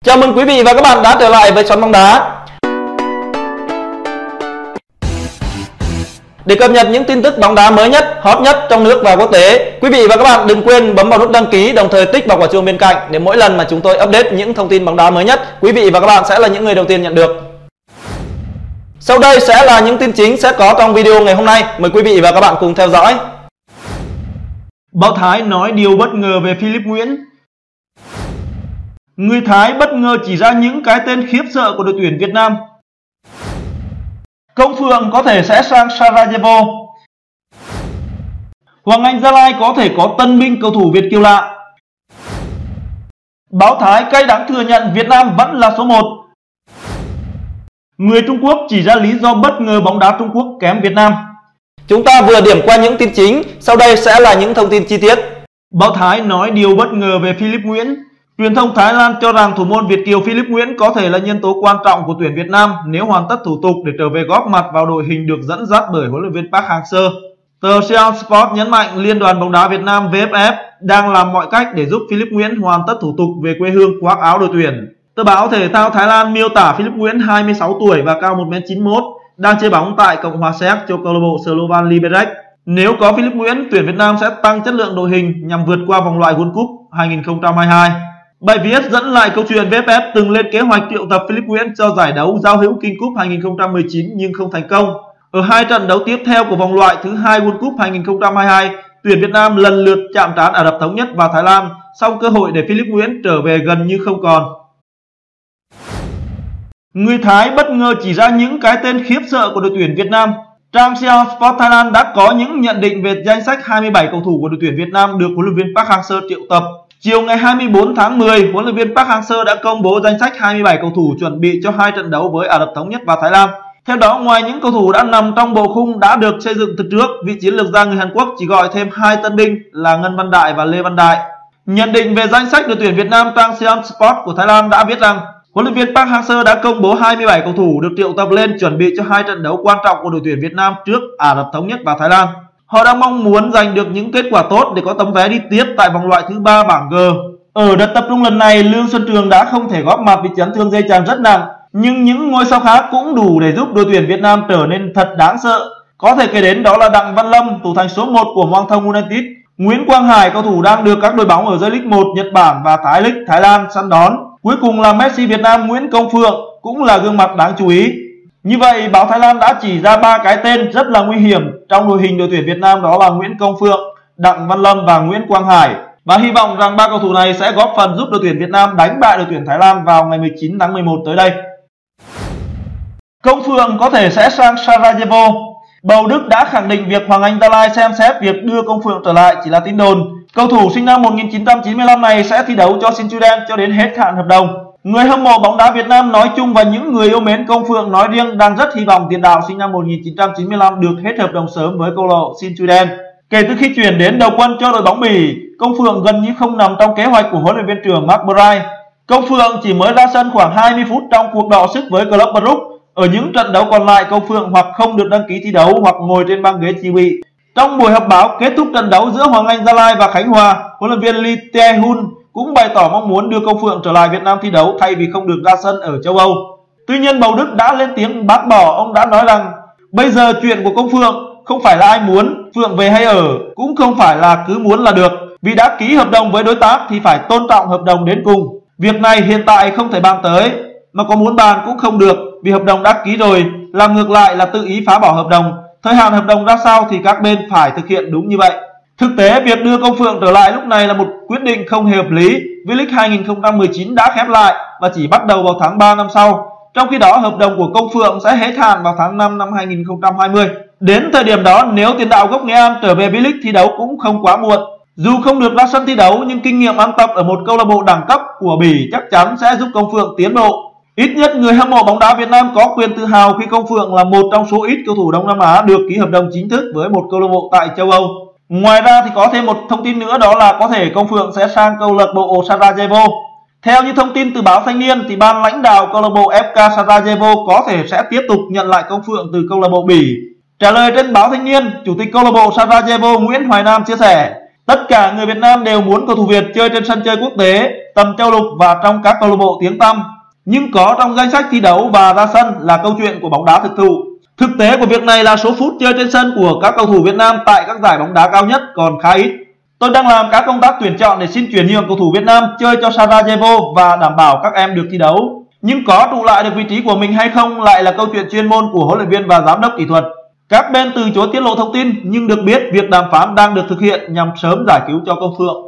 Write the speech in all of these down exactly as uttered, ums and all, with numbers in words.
Chào mừng quý vị và các bạn đã trở lại với Xoắn Bóng Đá. Để cập nhật những tin tức bóng đá mới nhất, hot nhất trong nước và quốc tế, quý vị và các bạn đừng quên bấm vào nút đăng ký, đồng thời tích vào quả chuông bên cạnh để mỗi lần mà chúng tôi update những thông tin bóng đá mới nhất, quý vị và các bạn sẽ là những người đầu tiên nhận được. Sau đây sẽ là những tin chính sẽ có trong video ngày hôm nay, mời quý vị và các bạn cùng theo dõi. Báo Thái nói điều bất ngờ về Philip Nguyễn. Người Thái bất ngờ chỉ ra những cái tên khiếp sợ của đội tuyển Việt Nam. Công Phượng có thể sẽ sang Sarajevo. Hoàng Anh Gia Lai có thể có tân binh cầu thủ Việt kiêu lạ. Báo Thái cay đắng thừa nhận Việt Nam vẫn là số một. Người Trung Quốc chỉ ra lý do bất ngờ bóng đá Trung Quốc kém Việt Nam. Chúng ta vừa điểm qua những tin chính, sau đây sẽ là những thông tin chi tiết. Báo Thái nói điều bất ngờ về Philip Nguyễn. Truyền thông Thái Lan cho rằng thủ môn Việt kiều Philip Nguyễn có thể là nhân tố quan trọng của tuyển Việt Nam nếu hoàn tất thủ tục để trở về góp mặt vào đội hình được dẫn dắt bởi huấn luyện viên Park Hang-seo. Tờ Seoul Sport nhấn mạnh Liên đoàn bóng đá Việt Nam vê ép ép đang làm mọi cách để giúp Philip Nguyễn hoàn tất thủ tục về quê hương khoác áo đội tuyển. Tờ báo Thể thao Thái Lan miêu tả Philip Nguyễn hai mươi sáu tuổi và cao một mét chín mươi mốt đang chơi bóng tại Cộng hòa Séc cho câu lạc bộ Slovan Liberec. Nếu có Philip Nguyễn, tuyển Việt Nam sẽ tăng chất lượng đội hình nhằm vượt qua vòng loại World Cup hai nghìn không trăm hai mươi hai. Bài viết dẫn lại câu chuyện vê ép ép từng lên kế hoạch triệu tập Philip Nguyễn cho giải đấu giao hữu King Cup hai nghìn không trăm mười chín nhưng không thành công. Ở hai trận đấu tiếp theo của vòng loại thứ hai World Cup hai nghìn không trăm hai mươi hai, tuyển Việt Nam lần lượt chạm trán Ả Rập Thống Nhất và Thái Lan, song cơ hội để Philip Nguyễn trở về gần như không còn. Người Thái bất ngờ chỉ ra những cái tên khiếp sợ của đội tuyển Việt Nam. Trang Seoul Sport Thái Lan đã có những nhận định về danh sách hai mươi bảy cầu thủ của đội tuyển Việt Nam được huấn luyện viên Park Hang-seo triệu tập. Chiều ngày hai mươi tư tháng mười, huấn luyện viên Park Hang-seo đã công bố danh sách hai mươi bảy cầu thủ chuẩn bị cho hai trận đấu với Ả Rập Thống Nhất và Thái Lan. Theo đó, ngoài những cầu thủ đã nằm trong bộ khung đã được xây dựng từ trước, vị chiến lược gia người Hàn Quốc chỉ gọi thêm hai tân binh là Ngân Văn Đại và Lê Văn Đại. Nhận định về danh sách đội tuyển Việt Nam, trang Seoul Sport của Thái Lan đã viết rằng huấn luyện viên Park Hang-seo đã công bố hai mươi bảy cầu thủ được triệu tập lên chuẩn bị cho hai trận đấu quan trọng của đội tuyển Việt Nam trước Ả Rập Thống Nhất và Thái Lan. Họ đang mong muốn giành được những kết quả tốt để có tấm vé đi tiếp tại vòng loại thứ ba bảng G. Ở đợt tập trung lần này, Lương Xuân Trường đã không thể góp mặt vì chấn thương dây chằng rất nặng, nhưng những ngôi sao khác cũng đủ để giúp đội tuyển Việt Nam trở nên thật đáng sợ. Có thể kể đến đó là Đặng Văn Lâm, thủ thành số một của Hoàng Thông United, Nguyễn Quang Hải, cầu thủ đang được các đội bóng ở J-League một Nhật Bản và Thái League Thái Lan săn đón. Cuối cùng là Messi Việt Nam Nguyễn Công Phượng, cũng là gương mặt đáng chú ý. Như vậy, báo Thái Lan đã chỉ ra ba cái tên rất là nguy hiểm trong đội hình đội tuyển Việt Nam, đó là Nguyễn Công Phượng, Đặng Văn Lâm và Nguyễn Quang Hải. Và hy vọng rằng ba cầu thủ này sẽ góp phần giúp đội tuyển Việt Nam đánh bại đội tuyển Thái Lan vào ngày mười chín tháng mười một tới đây. Công Phượng có thể sẽ sang Sarajevo. Bầu Đức đã khẳng định việc Hoàng Anh Gia Lai xem xét việc đưa Công Phượng trở lại chỉ là tin đồn. Cầu thủ sinh năm một nghìn chín trăm chín mươi lăm này sẽ thi đấu cho Sint-Truiden cho đến hết hạn hợp đồng. Người hâm mộ bóng đá Việt Nam nói chung và những người yêu mến Công Phượng nói riêng đang rất hy vọng tiền đạo sinh năm một nghìn chín trăm chín mươi lăm được hết hợp đồng sớm với câu lạc bộ Sint-Truiden. Kể từ khi chuyển đến đầu quân cho đội bóng Bỉ, Công Phượng gần như không nằm trong kế hoạch của huấn luyện viên trưởng Mark Bright. Công Phượng chỉ mới ra sân khoảng hai mươi phút trong cuộc đọ sức với Club Brugge. Ở những trận đấu còn lại, Công Phượng hoặc không được đăng ký thi đấu hoặc ngồi trên băng ghế chỉ huy. Trong buổi họp báo kết thúc trận đấu giữa Hoàng Anh Gia Lai và Khánh Hòa, huấn luyện viên Lee Tae-hun cũng bày tỏ mong muốn đưa Công Phượng trở lại Việt Nam thi đấu thay vì không được ra sân ở châu Âu. Tuy nhiên, Bầu Đức đã lên tiếng bác bỏ. Ông đã nói rằng bây giờ chuyện của Công Phượng không phải là ai muốn Phượng về hay ở, cũng không phải là cứ muốn là được. Vì đã ký hợp đồng với đối tác thì phải tôn trọng hợp đồng đến cùng. Việc này hiện tại không thể bàn tới, mà có muốn bàn cũng không được vì hợp đồng đã ký rồi. Làm ngược lại là tự ý phá bỏ hợp đồng. Thời hạn hợp đồng ra sao thì các bên phải thực hiện đúng như vậy. Thực tế, việc đưa Công Phượng trở lại lúc này là một quyết định không hề hợp lý. V-League hai nghìn không trăm mười chín đã khép lại và chỉ bắt đầu vào tháng ba năm sau. Trong khi đó, hợp đồng của Công Phượng sẽ hết hạn vào tháng năm năm hai nghìn không trăm hai mươi. Đến thời điểm đó, nếu tiền đạo gốc Nghệ An trở về V-League thi đấu cũng không quá muộn. Dù không được ra sân thi đấu nhưng kinh nghiệm ăn tập ở một câu lạc bộ đẳng cấp của Bỉ chắc chắn sẽ giúp Công Phượng tiến bộ. Ít nhất người hâm mộ bóng đá Việt Nam có quyền tự hào khi Công Phượng là một trong số ít cầu thủ Đông Nam Á được ký hợp đồng chính thức với một câu lạc bộ tại châu Âu. Ngoài ra thì có thêm một thông tin nữa, đó là có thể Công Phượng sẽ sang câu lạc bộ Sarajevo. Theo như thông tin từ báo Thanh niên thì ban lãnh đạo câu lạc bộ ép ca Sarajevo có thể sẽ tiếp tục nhận lại Công Phượng từ câu lạc bộ Bỉ. Trả lời trên báo Thanh niên, chủ tịch câu lạc bộ Sarajevo Nguyễn Hoài Nam chia sẻ: Tất cả người Việt Nam đều muốn cầu thủ Việt chơi trên sân chơi quốc tế, tầm châu lục và trong các câu lạc bộ tiếng tăm. Nhưng có trong danh sách thi đấu và ra sân là câu chuyện của bóng đá thực thụ. Thực tế của việc này là số phút chơi trên sân của các cầu thủ Việt Nam tại các giải bóng đá cao nhất còn khá ít. Tôi đang làm các công tác tuyển chọn để xin chuyển nhượng cầu thủ Việt Nam chơi cho Sarajevo và đảm bảo các em được thi đấu. Nhưng có trụ lại được vị trí của mình hay không lại là câu chuyện chuyên môn của huấn luyện viên và giám đốc kỹ thuật. Các bên từ chối tiết lộ thông tin nhưng được biết việc đàm phán đang được thực hiện nhằm sớm giải cứu cho Công Phượng.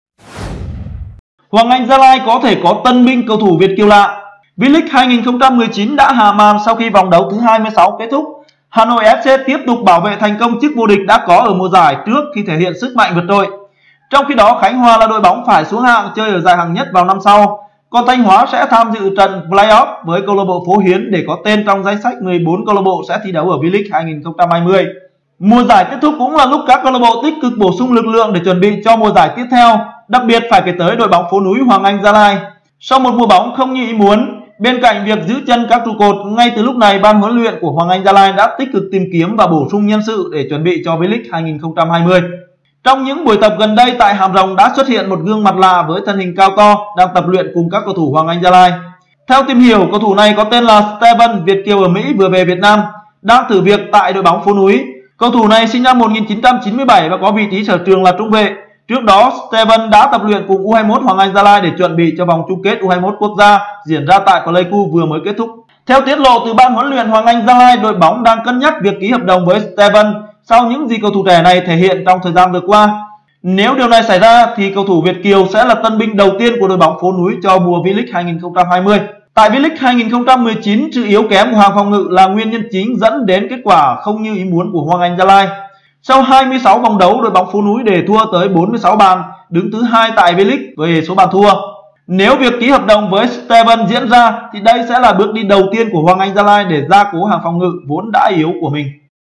Hoàng Anh Gia Lai có thể có tân binh cầu thủ Việt kiêu lạ. V-League hai nghìn không trăm mười chín đã hạ màn sau khi vòng đấu thứ hai mươi sáu kết thúc. Hà Nội ép xê tiếp tục bảo vệ thành công chức vô địch đã có ở mùa giải trước khi thể hiện sức mạnh vượt trội. Trong khi đó, Khánh Hòa là đội bóng phải xuống hạng chơi ở giải hạng nhất vào năm sau. Còn Thanh Hóa sẽ tham dự trận play-off với câu lạc bộ Phố Hiến để có tên trong danh sách mười bốn câu lạc bộ sẽ thi đấu ở V-League hai nghìn không trăm hai mươi. Mùa giải kết thúc cũng là lúc các câu lạc bộ tích cực bổ sung lực lượng để chuẩn bị cho mùa giải tiếp theo. Đặc biệt phải kể tới đội bóng phố núi Hoàng Anh Gia Lai. Sau một mùa bóng không như ý muốn, bên cạnh việc giữ chân các trụ cột, ngay từ lúc này ban huấn luyện của Hoàng Anh Gia Lai đã tích cực tìm kiếm và bổ sung nhân sự để chuẩn bị cho V-League hai nghìn không trăm hai mươi. Trong những buổi tập gần đây tại Hàm Rồng đã xuất hiện một gương mặt lạ với thân hình cao to đang tập luyện cùng các cầu thủ Hoàng Anh Gia Lai. Theo tìm hiểu, cầu thủ này có tên là Steven, Việt kiều ở Mỹ vừa về Việt Nam, đang thử việc tại đội bóng phố núi. Cầu thủ này sinh năm một nghìn chín trăm chín mươi bảy và có vị trí sở trường là trung vệ. Trước đó, Steven đã tập luyện cùng U hai mươi mốt Hoàng Anh Gia Lai để chuẩn bị cho vòng chung kết U hai mươi mốt quốc gia diễn ra tại Pleiku vừa mới kết thúc. Theo tiết lộ từ ban huấn luyện Hoàng Anh Gia Lai, đội bóng đang cân nhắc việc ký hợp đồng với Steven sau những gì cầu thủ trẻ này thể hiện trong thời gian vừa qua. Nếu điều này xảy ra thì cầu thủ Việt kiều sẽ là tân binh đầu tiên của đội bóng phố núi cho mùa V-League hai nghìn không trăm hai mươi. Tại V-League hai nghìn không trăm mười chín, sự yếu kém của hàng phòng ngự là nguyên nhân chính dẫn đến kết quả không như ý muốn của Hoàng Anh Gia Lai. Sau hai mươi sáu vòng đấu, đội bóng phố núi để thua tới bốn mươi sáu bàn, đứng thứ hai tại V-League về số bàn thua. Nếu việc ký hợp đồng với Steven diễn ra thì đây sẽ là bước đi đầu tiên của Hoàng Anh Gia Lai để gia cố hàng phòng ngự vốn đã yếu của mình.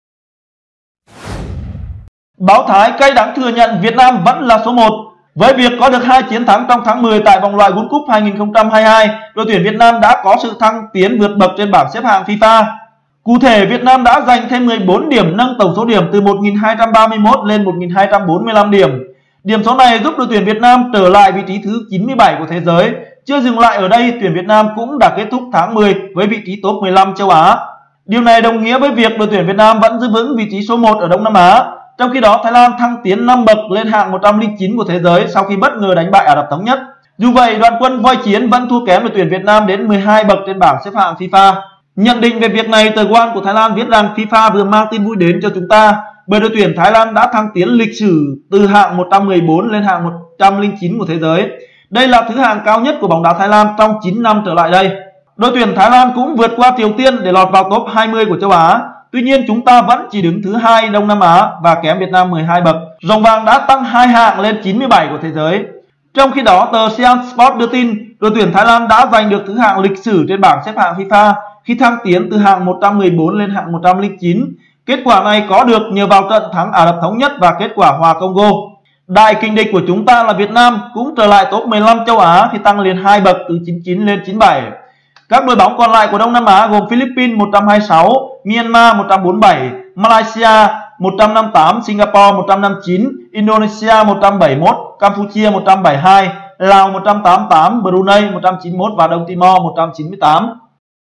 Báo Thái cay đắng thừa nhận Việt Nam vẫn là số một. Với việc có được hai chiến thắng trong tháng mười tại vòng loại World Cup hai nghìn không trăm hai mươi hai, đội tuyển Việt Nam đã có sự thăng tiến vượt bậc trên bảng xếp hạng FIFA. Cụ thể, Việt Nam đã giành thêm mười bốn điểm, nâng tổng số điểm từ một nghìn hai trăm ba mươi mốt lên một nghìn hai trăm bốn mươi lăm điểm. Điểm số này giúp đội tuyển Việt Nam trở lại vị trí thứ chín mươi bảy của thế giới. Chưa dừng lại ở đây, tuyển Việt Nam cũng đã kết thúc tháng mười với vị trí top mười lăm châu Á. Điều này đồng nghĩa với việc đội tuyển Việt Nam vẫn giữ vững vị trí số một ở Đông Nam Á. Trong khi đó, Thái Lan thăng tiến năm bậc lên hạng một trăm lẻ chín của thế giới sau khi bất ngờ đánh bại Ả Rập Thống Nhất. Dù vậy, đoàn quân voi chiến vẫn thua kém đội tuyển Việt Nam đến mười hai bậc trên bảng xếp hạng FIFA. Nhận định về việc này, tờ One của Thái Lan viết rằng FIFA vừa mang tin vui đến cho chúng ta bởi đội tuyển Thái Lan đã thăng tiến lịch sử từ hạng một trăm mười bốn lên hạng một trăm lẻ chín của thế giới. Đây là thứ hạng cao nhất của bóng đá Thái Lan trong chín năm trở lại đây. Đội tuyển Thái Lan cũng vượt qua Triều Tiên để lọt vào top hai mươi của châu Á. Tuy nhiên, chúng ta vẫn chỉ đứng thứ hai Đông Nam Á và kém Việt Nam mười hai bậc. Rồng vàng đã tăng hai hạng lên chín mươi bảy của thế giới. Trong khi đó, tờ Sian Sport đưa tin đội tuyển Thái Lan đã giành được thứ hạng lịch sử trên bảng xếp hạng FIFA khi thăng tiến từ hạng một trăm mười bốn lên hạng một trăm lẻ chín. Kết quả này có được nhờ vào trận thắng Ả Rập Thống Nhất và kết quả hòa Congo. Đại kình địch của chúng ta là Việt Nam cũng trở lại top mười lăm châu Á khi tăng liền hai bậc từ chín mươi chín lên chín mươi bảy. Các đội bóng còn lại của Đông Nam Á gồm Philippines một trăm hai mươi sáu, Myanmar một trăm bốn mươi bảy, Malaysia một trăm năm mươi tám, Singapore một trăm năm mươi chín, Indonesia một trăm bảy mươi mốt, Campuchia một trăm bảy mươi hai, Lào một trăm tám mươi tám, Brunei một trăm chín mươi mốt và Đông Timor một trăm chín mươi tám.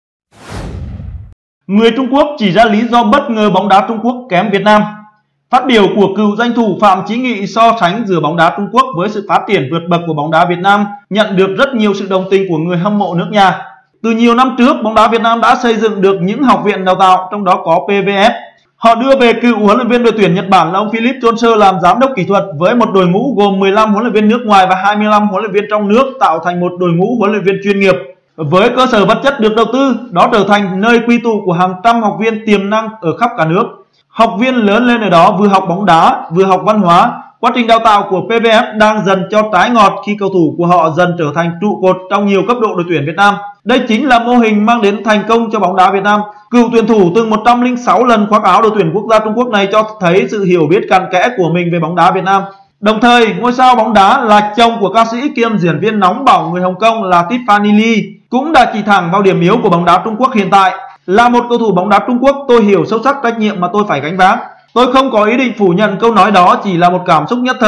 Người Trung Quốc chỉ ra lý do bất ngờ bóng đá Trung Quốc kém Việt Nam. Phát biểu của cựu danh thủ Phạm Chí Nghị so sánh giữa bóng đá Trung Quốc với sự phát triển vượt bậc của bóng đá Việt Nam nhận được rất nhiều sự đồng tình của người hâm mộ nước nhà. Từ nhiều năm trước, bóng đá Việt Nam đã xây dựng được những học viện đào tạo, trong đó có pê vê ép. Họ đưa về cựu huấn luyện viên đội tuyển Nhật Bản là ông Philip Johnson làm giám đốc kỹ thuật với một đội ngũ gồm mười lăm huấn luyện viên nước ngoài và hai mươi lăm huấn luyện viên trong nước tạo thành một đội ngũ huấn luyện viên chuyên nghiệp. Với cơ sở vật chất được đầu tư, đó trở thành nơi quy tụ của hàng trăm học viên tiềm năng ở khắp cả nước. Học viên lớn lên ở đó vừa học bóng đá, vừa học văn hóa. Quá trình đào tạo của pê vê ép đang dần cho trái ngọt khi cầu thủ của họ dần trở thành trụ cột trong nhiều cấp độ đội tuyển Việt Nam. Đây chính là mô hình mang đến thành công cho bóng đá Việt Nam. Cựu tuyển thủ từng một trăm lẻ sáu lần khoác áo đội tuyển quốc gia Trung Quốc này cho thấy sự hiểu biết cặn kẽ của mình về bóng đá Việt Nam. Đồng thời, ngôi sao bóng đá là chồng của ca sĩ kiêm diễn viên nóng bỏng người Hồng Kông là Tiffany Lee cũng đã chỉ thẳng vào điểm yếu của bóng đá Trung Quốc hiện tại. Là một cầu thủ bóng đá Trung Quốc, tôi hiểu sâu sắc trách nhiệm mà tôi phải gánh vác. Tôi không có ý định phủ nhận câu nói đó chỉ là một cảm xúc nhất thời.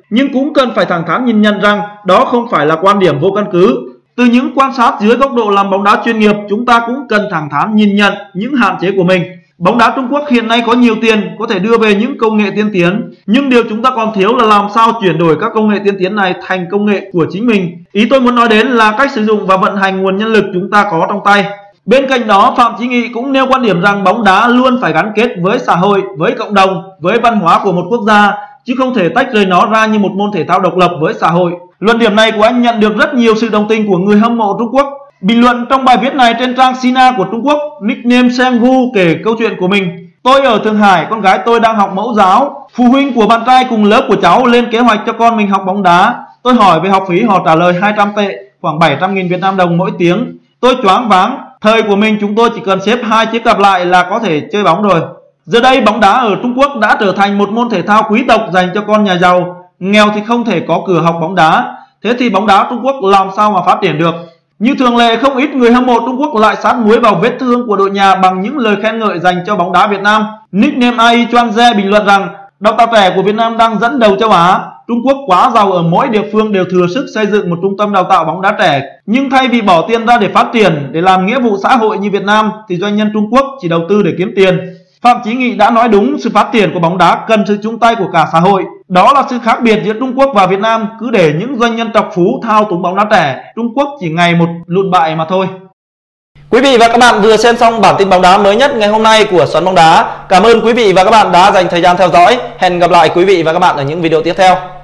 nhưng cũng cần phải thẳng thắn nhìn nhận rằng đó không phải là quan điểm vô căn cứ. Từ những quan sát dưới góc độ làm bóng đá chuyên nghiệp, chúng ta cũng cần thẳng thắn nhìn nhận những hạn chế của mình. Bóng đá Trung Quốc hiện nay có nhiều tiền, có thể đưa về những công nghệ tiên tiến, nhưng điều chúng ta còn thiếu là làm sao chuyển đổi các công nghệ tiên tiến này thành công nghệ của chính mình. Ý tôi muốn nói đến là cách sử dụng và vận hành nguồn nhân lực chúng ta có trong tay. Bên cạnh đó, Phạm Chí Nghị cũng nêu quan điểm rằng bóng đá luôn phải gắn kết với xã hội, với cộng đồng, với văn hóa của một quốc gia, chứ không thể tách rời nó ra như một môn thể thao độc lập với xã hội. Luận điểm này của anh nhận được rất nhiều sự đồng tình của người hâm mộ Trung Quốc. Bình luận trong bài viết này trên trang Sina của Trung Quốc, nickname Senggu kể câu chuyện của mình. Tôi ở Thượng Hải, con gái tôi đang học mẫu giáo. Phụ huynh của bạn trai cùng lớp của cháu lên kế hoạch cho con mình học bóng đá. Tôi hỏi về học phí, họ trả lời hai trăm tệ, khoảng bảy trăm nghìn Việt Nam đồng mỗi tiếng. Tôi choáng váng, thời của mình chúng tôi chỉ cần xếp hai chiếc cặp lại là có thể chơi bóng rồi. Giờ đây bóng đá ở Trung Quốc đã trở thành một môn thể thao quý tộc dành cho con nhà giàu. Nghèo thì không thể có cửa học bóng đá. Thế thì bóng đá Trung Quốc làm sao mà phát triển được? Như thường lệ, không ít người hâm mộ Trung Quốc lại sát muối vào vết thương của đội nhà bằng những lời khen ngợi dành cho bóng đá Việt Nam. Nickname Ai Chuan Ze bình luận rằng đào tạo trẻ của Việt Nam đang dẫn đầu châu Á. Trung Quốc quá giàu, ở mỗi địa phương đều thừa sức xây dựng một trung tâm đào tạo bóng đá trẻ. Nhưng thay vì bỏ tiền ra để phát triển, để làm nghĩa vụ xã hội như Việt Nam, thì doanh nhân Trung Quốc chỉ đầu tư để kiếm tiền. Phạm Chí Nghị đã nói đúng, sự phát triển của bóng đá cần sự chung tay của cả xã hội. Đó là sự khác biệt giữa Trung Quốc và Việt Nam. Cứ để những doanh nhân trọc phú thao túng bóng đá trẻ, Trung Quốc chỉ ngày một lụn bại mà thôi. Quý vị và các bạn vừa xem xong bản tin bóng đá mới nhất ngày hôm nay của Xoắn Bóng Đá. Cảm ơn quý vị và các bạn đã dành thời gian theo dõi. Hẹn gặp lại quý vị và các bạn ở những video tiếp theo.